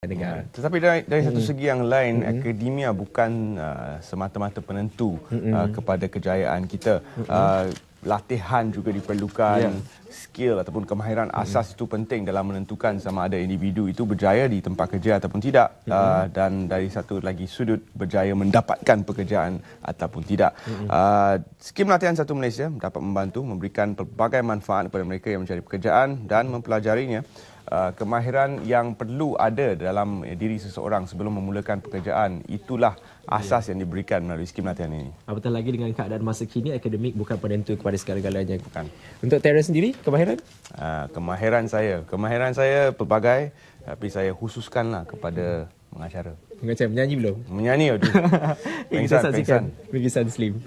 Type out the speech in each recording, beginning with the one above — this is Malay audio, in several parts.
negara. Tetapi dari satu segi yang lain, akademia bukan semata-mata penentu kepada kejayaan kita. Latihan juga diperlukan, skill ataupun kemahiran asas itu penting dalam menentukan sama ada individu itu berjaya di tempat kerja ataupun tidak, dan dari satu lagi sudut berjaya mendapatkan pekerjaan ataupun tidak. Skim Latihan Satu Malaysia dapat membantu memberikan pelbagai manfaat kepada mereka yang mencari pekerjaan dan mempelajarinya. Kemahiran yang perlu ada dalam diri seseorang sebelum memulakan pekerjaan, itulah asas yang diberikan melalui skim latihan ini. Apatah lagi dengan keadaan masa kini, akademik bukan penentu kepada segala-galanya. Bukan. Untuk Terence sendiri, kemahiran? Kemahiran saya pelbagai, tapi saya khususkanlah kepada mengacara. Mengacara, menyanyi belum? Menyanyi, aduh. Kita saksikan lukisan Slim.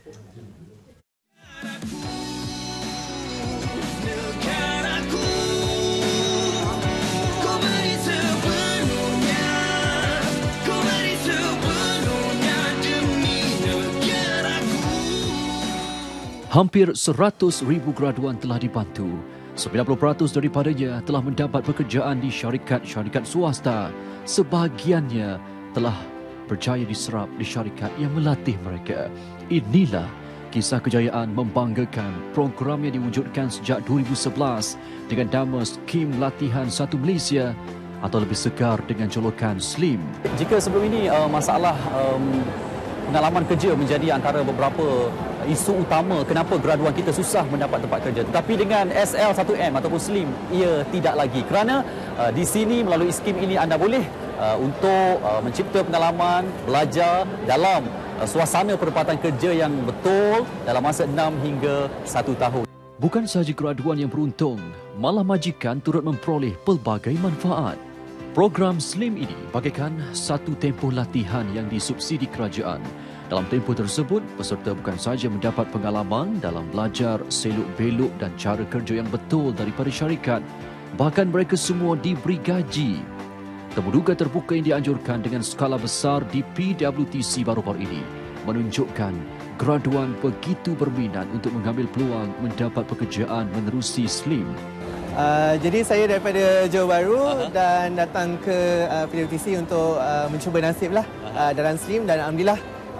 Hampir 100,000 graduan telah dibantu. 90% daripadanya telah mendapat pekerjaan di syarikat-syarikat swasta. Sebahagiannya telah berjaya diserap di syarikat yang melatih mereka. Inilah kisah kejayaan membanggakan program yang diwujudkan sejak 2011 dengan nama Skim Latihan Satu Malaysia atau lebih segar dengan julukan SLIM. Jika sebelum ini masalah pengalaman kerja menjadi antara beberapa isu utama kenapa graduan kita susah mendapat tempat kerja. Tetapi dengan SL1M ataupun SLIM, ia tidak lagi. Kerana di sini melalui skim ini anda boleh untuk mencipta pengalaman, belajar dalam suasana penempatan kerja yang betul dalam masa 6 hingga 1 tahun. Bukan sahaja graduan yang beruntung, malah majikan turut memperoleh pelbagai manfaat. Program SLIM ini bagaikan satu tempoh latihan yang disubsidi kerajaan. Dalam tempoh tersebut, peserta bukan sahaja mendapat pengalaman dalam belajar selok-belok dan cara kerja yang betul daripada syarikat, bahkan mereka semua diberi gaji. Temuduga terbuka yang dianjurkan dengan skala besar di PWTC baru-baru ini menunjukkan graduan begitu berminat untuk mengambil peluang mendapat pekerjaan menerusi SLIM. Jadi saya daripada Johor Bahru dan datang ke PWTC untuk mencuba nasib lah dalam SLIM, dan alhamdulillah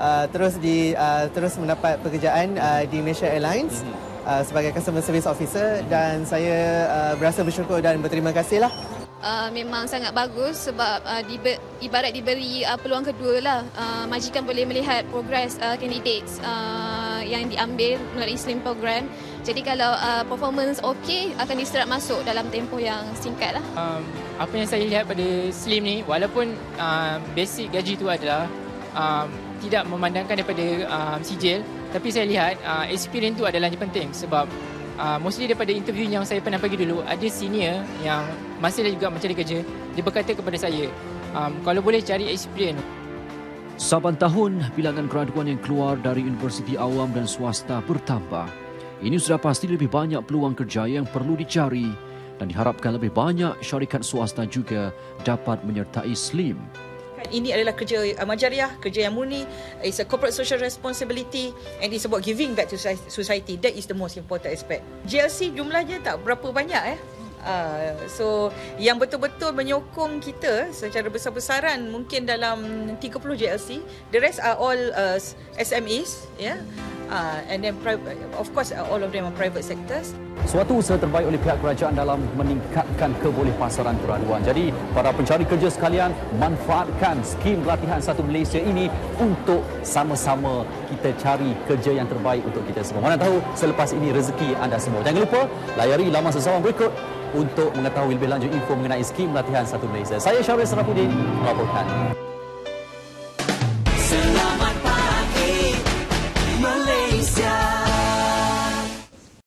terus mendapat pekerjaan di Malaysia Airlines sebagai Customer Service Officer, dan saya berasa bersyukur dan berterima kasih lah. Memang sangat bagus sebab ibarat diberi peluang kedua lah. Majikan boleh melihat progres candidates yang diambil melalui SLIM program. Jadi kalau performance okey, akan diserap masuk dalam tempoh yang singkat lah. Apa yang saya lihat pada SLIM ni, walaupun basic gaji tu adalah tidak memandangkan daripada sijil, tapi saya lihat experience tu adalah yang penting sebab mostly daripada interview yang saya pernah pergi dulu, ada senior yang masih juga mencari kerja, dia berkata kepada saya, kalau boleh cari experience. Saban tahun, bilangan graduan yang keluar dari universiti awam dan swasta bertambah. Ini sudah pasti lebih banyak peluang kerja yang perlu dicari dan diharapkan lebih banyak syarikat swasta juga dapat menyertai SLIM. Ini adalah kerja majariah, kerja yang murni. It's a corporate social responsibility and it's about giving back to society. That is the most important aspect. GLC jumlahnya tak berapa banyak so yang betul-betul menyokong kita secara besar-besaran mungkin dalam 30 GLC. The rest are all SMEs, and then of course all of them are private sectors. Suatu usaha terbaik oleh pihak kerajaan dalam meningkatkan kebolehpasaran graduan. Jadi, para pencari kerja sekalian, manfaatkan skim Latihan Satu Malaysia ini untuk sama-sama kita cari kerja yang terbaik untuk kita semua. Mana tahu selepas ini rezeki anda semua. Jangan lupa layari laman sesawan berikut untuk mengetahui lebih lanjut info mengenai skim Latihan Satu Malaysia. Saya Syarul Sarafuddin melaporkan.